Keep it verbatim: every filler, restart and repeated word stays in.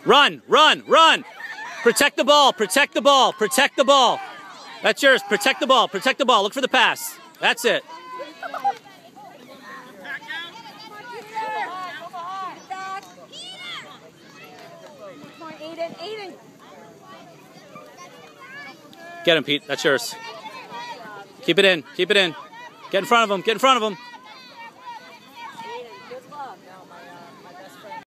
Run, run, run. Protect the ball, protect the ball, protect the ball. That's yours. Protect the ball, protect the ball. Look for the pass. That's it. Get him, Pete. That's yours. Keep it in. Keep it in. Get in front of him. Get in front of him.